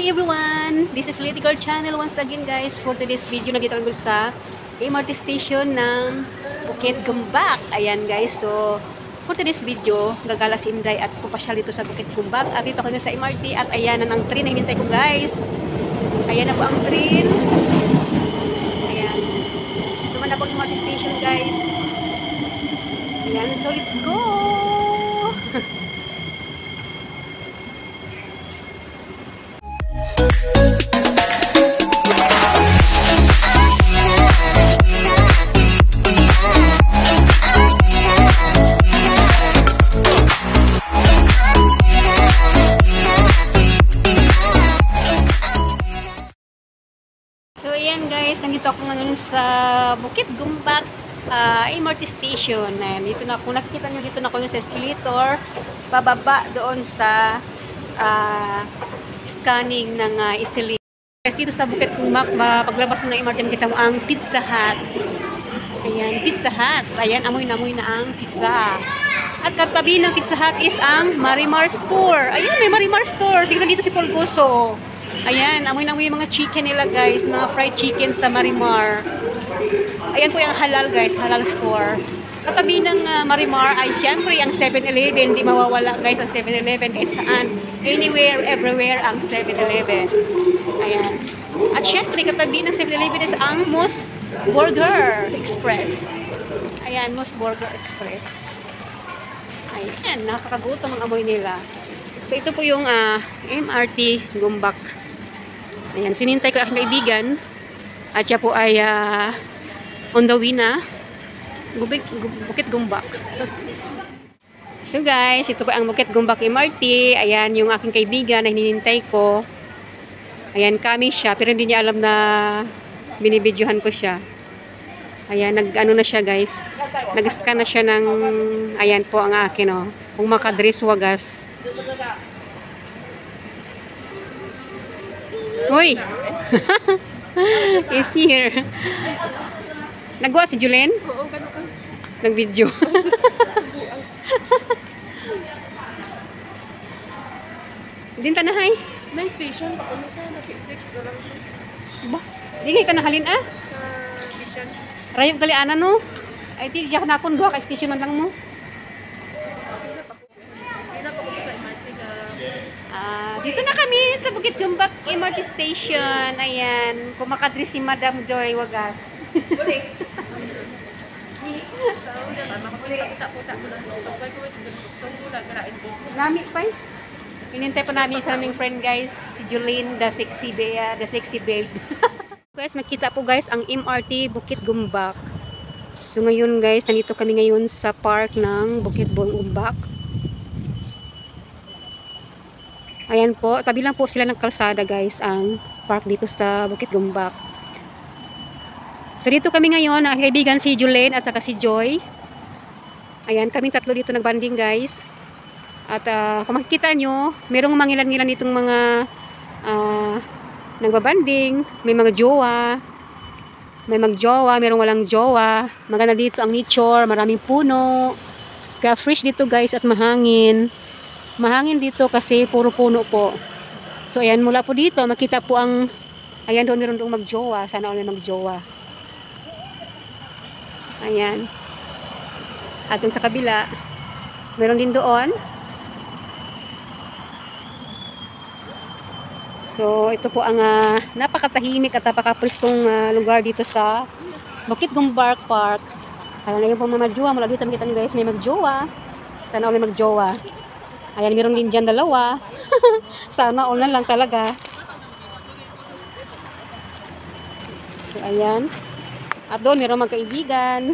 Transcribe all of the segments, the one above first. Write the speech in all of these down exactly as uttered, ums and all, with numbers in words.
everyone! This is Lady Girl Channel once again guys. For today's video, nandito kami sa M R T station ng Bukit Gombak. Ayan guys, so for today's video, gagala si Inday at pupasyal dito sa Bukit Gombak. At dito kami sa M R T at ayan na ang train na hinintay ko guys. Ayan na po ang train. Ayan. Ito na po ang M R T station guys. Ayan, so let's go! So ayan guys, nandito ako ngayon sa Bukit Gombak uh, M R T station. Ayan, dito na, kung nakikita nyo, dito na ako sa escalator, bababa doon sa uh, scanning ng uh, Easily. Guys, dito sa Bukit Gombak, paglabas ng M R T, makita mo ang Pizza Hut. Ayan, Pizza Hut. Ayan, amoy na amoy na ang pizza. At katabi ng Pizza Hut is ang Marimar Store. Ayan, may Marimar Store. Tignan dito si Polgoso. Ayan, amoy na amoy yung mga chicken nila guys, mga fried chicken sa Marimar. Ayan po yung halal guys, halal store. Katabi ng uh, Marimar ay siyempre ang seven eleven, hindi mawawala guys ang seven eleven kahit saan. Anywhere, everywhere ang seven eleven. Ayan. At siyempre katabi ng seven eleven is ang Moose Burger Express. Ayan, Moose Burger Express. Ayan, nakakagutom ang amoy nila. So ito po yung uh, M R T Gombak. Ayan, sinintay ko aking kaibigan. At siya po ay uh, on the way na Bukit, Bukit Gombak. So guys, ito po ang Bukit Gombak M R T. Ayan, yung aking kaibigan na hinihintay ko. Ayan, kami siya. Pero hindi niya alam na binibidyohan ko siya. Ayan, nag-ano na siya guys. Nag-scan na siya ng, ayan po ang akin oh. Kung makadress wagas. Uy! Is here. Nagwa si Julen? Oo, gano'n ka. Nag-video. Din tanahay? May station, pakulo siya, nag-six doon. Ba? Di kayo tanahalin ah? Sa station. Rayong kalianan no? Ay, di diyak na akong duha ka station man lang mo. Ah, dito na kami sa Bukit Gombak M R T station. Ayan, kumakadri si Madam Joy Wagas. Nami pa eh. Inintay pa namin sa aming friend guys, si Jolene, the sexy bear, the sexy babe. Guys, nakita po guys ang M R T Bukit Gombak. So ngayon guys, nandito kami ngayon sa park ng Bukit Gombak. Ayan po, tabi lang po sila ng kalsada guys, ang park dito sa Bukit Gombak. So dito kami ngayon, ang kaibigan si Jolene at saka si Joy. Ayan, kaming tatlo dito nagbanding guys. At uh, kung makikita nyo, merong mangilan-ngilan ditong mga uh, nagbabanding. May mga jowa, may magjowa, merong walang jowa. Maganda dito ang nature, maraming puno. Kaya fresh dito guys at mahangin. Mahangin dito kasi puro puno po. So ayan, mula po dito makita po ang, ayan doon meron doong magjowa. Sana all may magjowa. Ayan. At doon sa kabila meron din doon. So ito po ang uh, napakatahimik at napakapriskong uh, lugar dito sa Bukit Gombak Park. Ayan na yung po mga magjowa. Mula dito makita guys may magjowa. Sana all may magjowa. Ayan, meron din dyan dalawa. Sana all na lang talaga. So, ayan. At doon, meron magkaibigan.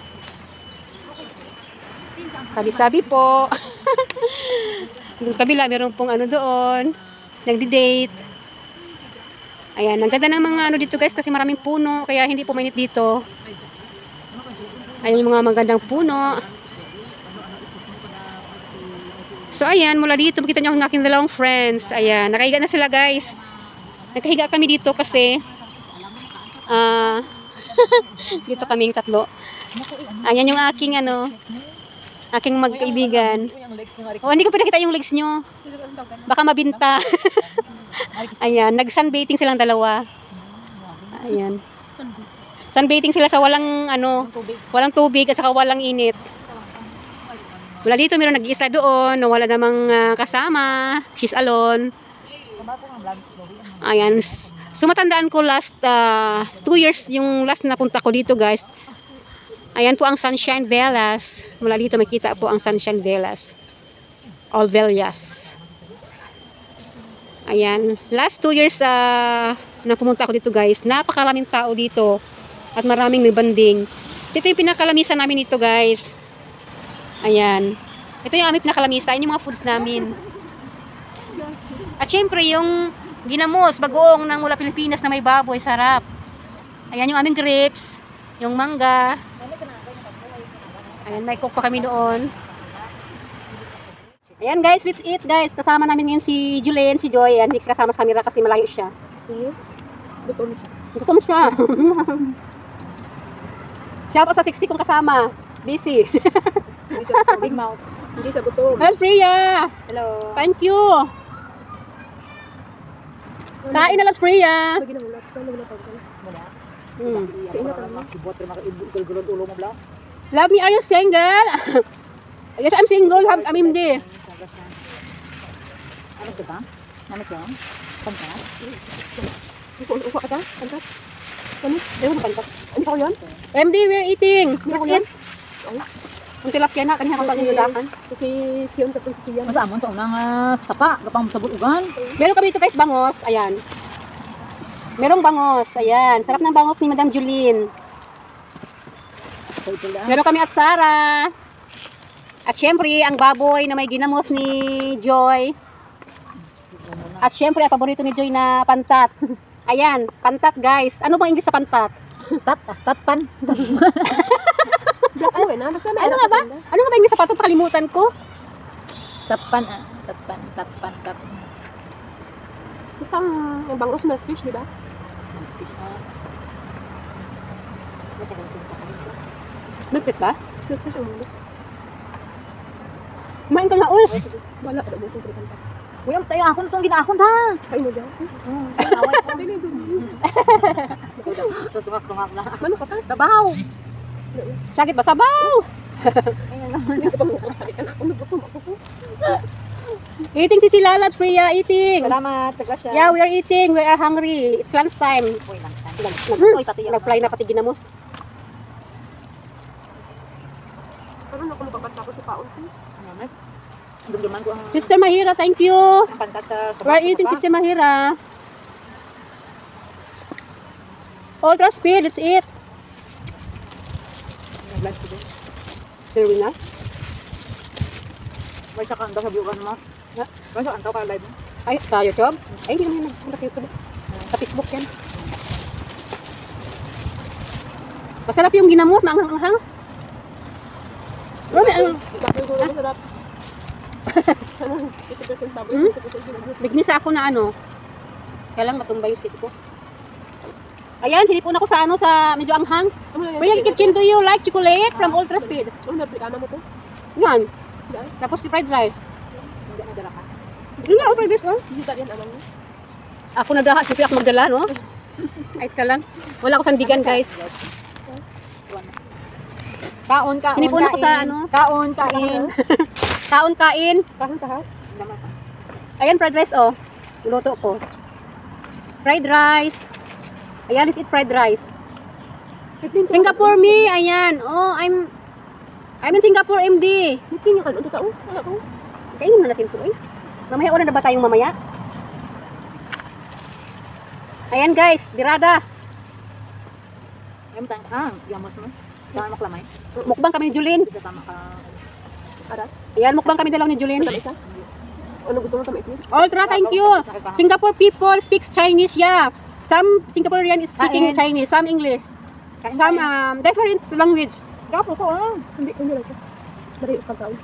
Tabi-tabi po. Doon kabila, meron pong ano doon. Nagdi-date. Ayan, ang ganda ng mga ano dito guys kasi maraming puno. Kaya hindi po mainit dito. Ayan yung mga magandang puno. So ayan, mula dito makita niyo ang aking dalawang friends. Ayan, nakahiga na sila guys. Nakahiga kami dito kasi ah uh, dito kaming tatlo. Ayan yung aking ano, aking magkaibigan. Oh, hindi ko pa nakita yung legs nyo. Baka mabinta. Ayan, nag-sunbathing silang dalawa. Ayan. Sunbathing sila sa walang ano, walang tubig at saka walang init. Wala dito, meron nag-iisa doon, no, wala namang uh, kasama. She's alone. Ayan. So matandaan ko last uh, two years yung last na punta ko dito, guys. Ayan po ang Sunshine Villas. Mula dito makita po ang Sunshine Villas. All Villas. Ayan. Last two years uh, na pumunta ako dito, guys. Napakaraming tao dito. At maraming may banding. So ito yung pinakalamisan namin dito, guys. Ayan. Ito yung aming pinakalamisan. Yung mga foods namin. At syempre yung ginamos, bagoong ng mula Pilipinas na may baboy. Sarap. Ayan yung aming grapes. Yung mangga. Ayan, may cook pa kami doon. Ayan guys, let's eat guys. Kasama namin ngayon si Julian, si Joy. Ayan, hindi kasama sa camera kasi malayo siya. Kasi, gutom siya. Gutom siya. Shout out sa sixty kung kasama. Busy. Hindi siya big mouth. Hindi siya gutom. Hello, Priya. Hello. Thank you. Kain na lang, Priya. Lagi na mula. Saan na mula pagkakas? Mula. Hmm. Kaingat ang mga. Love me, are you single? Yes, I'm single. I'm M D. Ano ka ba? Ano ka? Pantas? Upo ka ta? Pantas? Ano? Ewan na pantas. Ano ka yun? M D, we're eating. Let's eat. Oo. Ang tilapia na, kanina kang pag-inudakan. Kasi siyon ka po si siyan. Masa amon sa unang uh, sapa, kapang sa bulugan. Meron kami dito guys, bangos. Ayan. Merong bangos. Ayan. Sarap ng bangos ni Madam Julene. Meron kami at Sara. At syempre, ang baboy na may ginamos ni Joy. At syempre, ang paborito ni Joy na pantat. Ayan, pantat guys. Ano bang English sa pantat? Tat, tatpan. Ano nga na? Basta may Ano nga ba? Ano nga ba English sa pantat? Nakalimutan ko. Tatpan, ah. Tatpan, tatpan, tatpan. Basta ang yung bangos na fish, di ba? Milkfish ba? Fish ang bangos. Kumain ka nga, uy. Wala, ada mo sa kanta. Uy, ang tayo akon itong ginaakon ha. Kain mo dyan. Away ko. Hindi na doon. Tapos sungak-sungak na. Ano ka pa? Sabaw. Sakit ba? Sabaw! Hindi ka pa mukha. Ano gusto mo ako? Eating si Silala, Priya, eating. Salamat, taga siya. Yeah, we are eating. We are hungry. It's lunch time. Uy, lang. Hmm. Uy, pati Nag-fly na pati ginamos. Ano na kung mababata ko sa paon? Dumduman ko ang Sister Mahira, thank you. ang pantat sa We are eating, Sister Mahira. Ultra speed, let's eat. Sure we na? May sa kanta sa biugan mo. Ha? May sa kanta ka live mo. Ay, sa YouTube? Ay, hindi naman nagpunta sa YouTube. Sa Facebook yan. Masarap yung ginamos, maanghang-anghang. Ano, ano? Bakit ko naman sarap? eighty percent baboy, Hmm? twenty percent sinagot. Bignisa ako na ano. Kaya lang matumbay yung sip ko. Ayan, sinipon ako sa ano, sa medyo anghang. Ano na yan? Priya, kitchen, do you like chocolate from Ultra Speed? Ano na, prikana mo to? Yan. Yan? Tapos fried rice. Hindi na dala ka. Yun na, fried rice, oh. Hindi tayo yan amang mo. Ako nadaha, siyempre ako magdala, no? Kahit ka lang. Wala ako sandigan, guys. Kaon, kaon, Sinipon ako kain. sa ano. Kaon, kain. Kaon, kain. Kahit kahit. Ayan, fried rice, oh. Luto ko. Fried rice. Ayan, let's eat fried rice. Singapore me, ayan. Oh, I'm I'm in Singapore, M D. Hindi niya ka, ano tao? Ano ko? Kainin na natin ito, eh. Mamaya, oras na ba tayong mamaya? Ayan, guys. Dirada. Yung tangkang, yamos mo. Saan maklamay? Mukbang kami ni Julene. Hindi kasama ka. Arat? Ayan, mukbang kami dalaw ni Julene. Ano isa? Ano gusto mo tamis niya? Ultra, thank you. Singapore people speaks Chinese, yeah. Some Singaporean is speaking Kain. Chinese, some English. Kain, Some kain. um, different language. Kapo ko, ah. Hindi, hindi lang ito. Dari ka tao.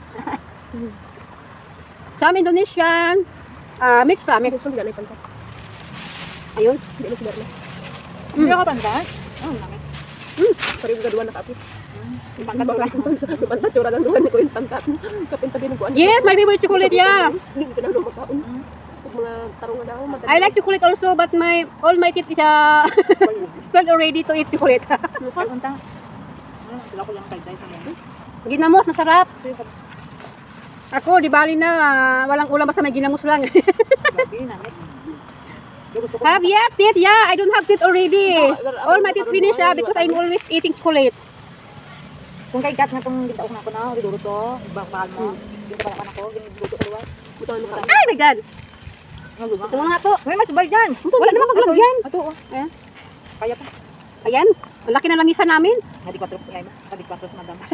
Some Indonesian. Ah, mix ah, mix. Gusto nila may pantat. Ayun. Hindi na sigara na. Hindi ka pantas? Oo, namin. Hmm, sorry, gaduan na kapi. Yung pangkat ko lang. Yung pantat, tsura lang duwan ni ko yung pantat. Kapin tabi ng kuwan. Yes, my favorite chocolate, yeah. Hindi ko na lumakaon. mga tarungan ako. I like chocolate also, but my all my teeth is uh, spelled already to eat chocolate. Unta. Ano, sila ko lang kay sa mga. Ginamos, masarap. Ako, di bali na, ah, walang ulam basta may ginamos lang. Grabe na. Gusto ko. Have yet teeth? Yeah, I don't have teeth already. All my teeth finish ah, because I'm always eating chocolate. Kung kay gat nga tong gintaok na ko na, riduro to, bakal mo. Gintaok ka na ko, giniduro to luwas. Butawan mo ka. Ay, my God. Ano luma? Ito nga to. May matubay dyan. Wala naman paglagyan. Ato, oh. Ayan. Kaya pa. Ayan, ang laki na langisan namin. Hadi kwatro sa ngayon. Hadi kwatro sa madam.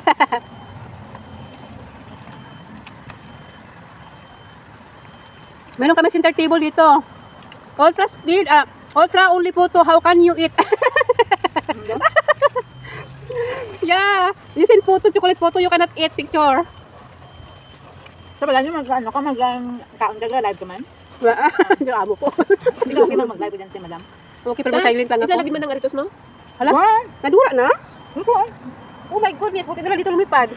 Meron kami center table dito. Ultra speed, ah, ultra only photo, how can you eat? Yeah, using photo, chocolate photo, you cannot eat picture. So, wala nyo mag, ano ka, mag, um, kaon ka, live ka man? Hindi amo ko. Hindi ka okay mag-live ko dyan si madam. Okay, pero silent lang Isa ako. lagi man ang aritos mo? Hala, What? nadura na? Ito ay. Oh my goodness, buti na lang dito lumipad.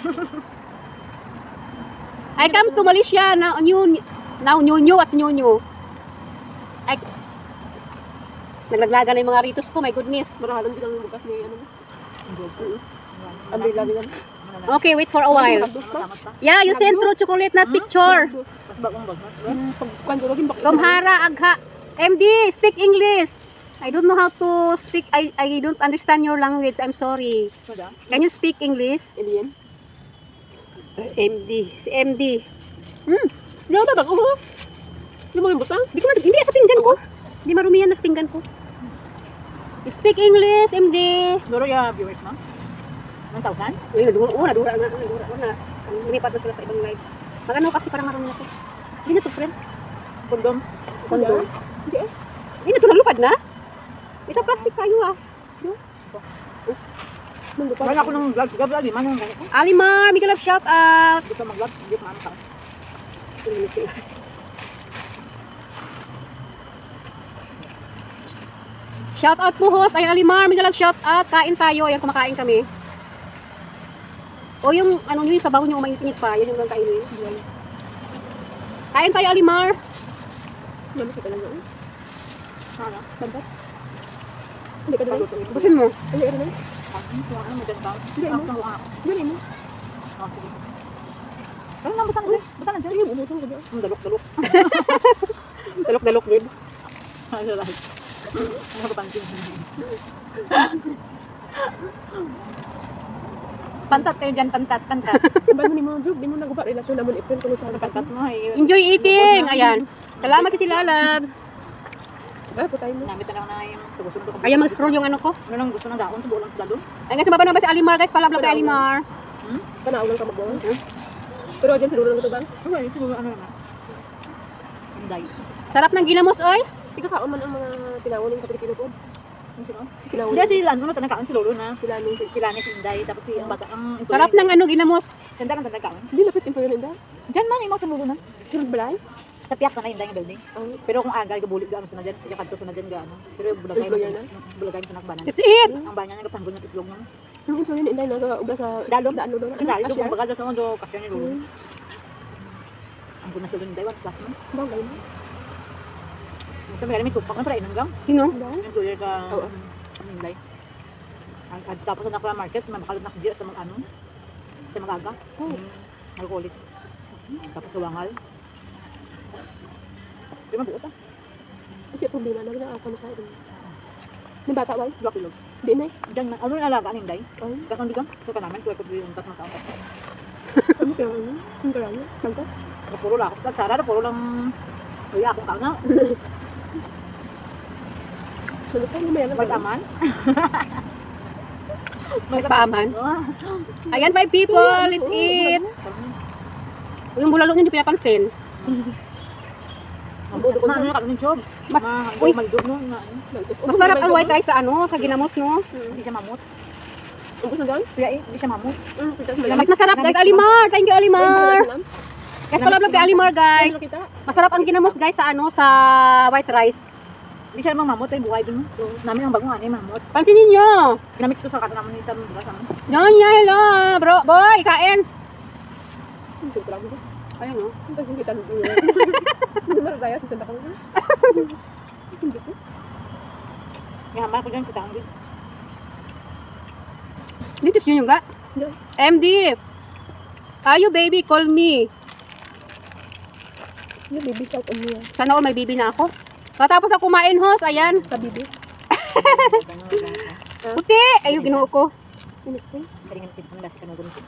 I come to Malaysia now, new, now new new, what's new new? I, naglaglaga na yung mga ritos ko, my goodness. Marahalan din ang bukas ni ano. Umbrella din. Okay, wait for a while. Yeah, you send through chocolate, not picture. Mas bagong bag. Pagkuhan ko lagi bakit. Gomhara, agha. M D, speak English. I don't know how to speak. I I don't understand your language. I'm sorry. Can you speak English? Alien. M D, si M D. Hmm. Di ba ba ko? Di mo yung butang? Hindi ko ma- hindi sa pinggan ko. Hindi marumihan na sa pinggan ko. Speak English, M D. Duro ya viewers mo? Nang tawsan? Uy, nadura, oh, nadura nga, nadura ko na. Lumipat na sila sa ibang live. Mag-ano kasi para marunong ako. Hindi na to, friend. Kondom. Kondom. Hindi eh. Hindi na to, nalupad na. Isa plastic tayo ah. Wala ako ng vlog. Gabla, lima nung gano'n ko. Alimar, Miguel of shout out. Gusto mag-vlog. Hindi ko maano ka. Shout out po host. Ayun, Alimar, Miguel of shout out. Kain tayo. Ayan, kumakain kami. O yung, ano yung sabaw nyo, umainit pa. Yan yung lang kainin. Kain tayo, Alimar. Ano kita lang yun? Ano? Bandat? Hindi ka doon. Busin mo. Ano ano? Ano? Ano mo dyan ba? Hindi, Ano ano? mo ako? Dali mo. Oh, sige. Ano nang butang dyan? Butang na dyan? Sige, bubutang ko dyan. Ang dalok-dalok. Dalok-dalok din. Ano lang? Ano ko pansin? Pantat kayo dyan, pantat, pantat. Bago ni mo job, di mo nagupa relasyon naman April kung saan Pantat mo ay. Enjoy eating. Ayan. Salamat si Sila Labs. Ba, po tayo mo. Namit na lang na yung tugusun ko. Ayan, mag-scroll yung ano ko. Ano nang gusto ng daon? Subo lang sa dalo. Ay, nga sa baba na ba si Alimar, guys? Palablog kay Alimar. Hmm? Kanaaw lang ka magbawa. Pero dyan, siguro lang ito ba? Okay, siguro ano na. Hinday. Sarap ng ginamos, oy. Ika kaon man ang mga pinawon sa Pilipino po. Ano sila? Pinawon. Hindi si Lano na tanakaon si Lolo na. Sila nung Sila ni si Hinday. Tapos si ang bata ang Sarap ng ano, ginamos. Ganda ng tanakaon. Hindi lapit yung pwede na. Diyan man imo sa Lolo na. Sunod balay? Sa piyak na na Hinday nga building. Ang Pero kung aga gabulig ga ano sa na diyan, kaya kadto sa na diyan ga ano. Pero bulagay Bulagay na? bulagay sa nakbanan. That's it. Ang banyan nga tanggol ng itlog mo. yung employee na inday na sa ubra sa Dalo daan doon. Ang dalo kung baga sa mondo kasya ni Lolo. Ang punas sa Hinday one plus man. Bagay na. Ito may may tupak na para inanggang. Sino? Yung tuloy ka Oo. Hinday. Ang at tapos na nakala market, may makalot na kajira sa mga ano. Sa mga aga. Oo. Alcoholic. Tapos kawangal. Di man buot ah. Kasi problema na gina ako na sa akin. May bata ba? Dua kilo. Di na. Diyan man, ano yung alaga ni Hinday? Ay, Kasang bigang, so ka namin, tuwa ko yung tat na taon. ano kaya ano? Ang karami. Bangka? Na puro lang, sa tsara na puro lang, kuya akong kaon na, Malutay na may alam. may taman. May paaman. Ah. Ayan, bye people. Let's eat. Yung bulalo niyo, hindi pinapansin. Ang budo ko na, ano yung kalunin job. Mas- Ma, uy. hindi malidog no, na ano. Mas marap ang white rice sa ano, sa ginamos, no? Hindi siya mamut. Umbos na dyan? Kuya eh, hindi siya mamut. Mm, kita sa Mas masarap, guys. Alimar. Thank you, Alimar. Guys, palablog kay Alimar, guys. Kita. Masarap ang ginamos, guys, sa ano, sa white rice. Hindi siya namang mamut, ay buhay dun. So, namin ang bagong ano yung mamut. Pansinin niyo. Kinamix ko sa kata naman ni Sam bugas naman. Ganyan, hello, bro. Boy, kain. Ang grabe ko. Ayun oh. Hindi kasi kita nung ulo. Hindi mo tayo sa sanda ko. Hindi ko. Yaman ko dyan, kita ang din. Litis yun yung ga. M D. Ayo baby, call me. Yung baby shout on me. Sana all may bibi na ako. Katapos ako kumain, host. Ayan. Sa baby. Puti. Ayun, ginuho ko. Galingan natin kung nasa kanong ganito.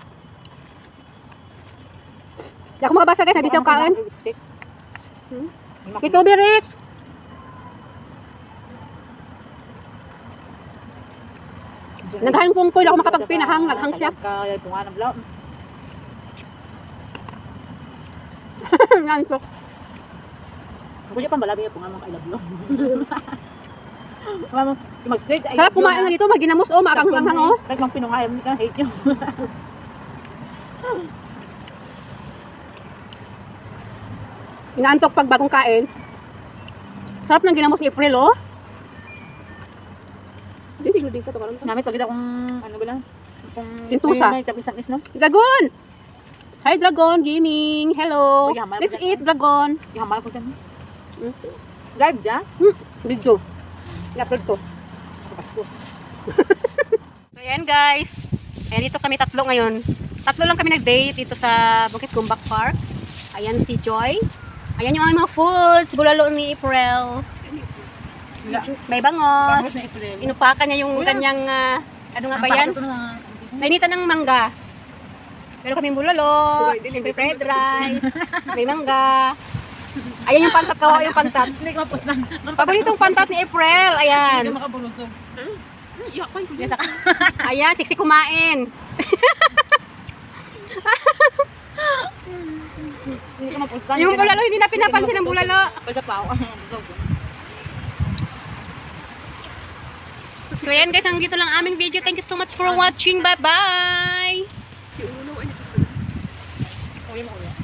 Di ako makabasa guys. Nabisaw kain. Hmm? Ito, Birix. Naghang pong ko. Hindi ako makapagpinahang. Naghang siya. Kaya tunga ng blaw. Nansok. Ako dyan pambalabi yung tunga mong I love you. Mama, mag-straight. Sarap kumain nga dito. Maginamos o. Maakanghang o. Kahit mang pinungayam ka, hate nyo. Inaantok pag bagong kain. Sarap ng ginamos ni April o. Hindi, siguro din ka to karon. Namit pag akong, ano ba lang? Kung Sintusa. may tapis-tapis, no? Dragon! Hi Dragon Gaming! Hello! Uy, hamal Let's ko eat Dragon! Ihamal ko dyan. Hmm? Live dyan? Hmm, video. I-upload to. Pasko. So ayan guys. Ayan dito kami tatlo ngayon. Tatlo lang kami nag-date dito sa Bukit Gumbak Park. Ayan si Joy. Ayan yung aming mga foods. Bulalo ni April. May bangos. Bangos na April. Inupakan niya yung Uy, kanyang ah, ano nga ba yan? Ang pakot na- Nainitan ng mangga. Pero kaming bulalo. Siyempre fried rice. May mangga. Ayan yung pantat. Kawawa yung pantat. Hindi ko mapos na. Paboritong pantat ni April. Ayan. Hindi makabulusog. Iyak ko yung Yes, ako. Ayan, siksi kumain. Hindi ko mapos na. Yung bulalo, hindi na pinapansin ng bulalo. Ako sa pao. So ayan guys, hanggang dito lang aming video. Thank you so much for watching. Bye-bye! ulo. Ay, Uwi mo ulo.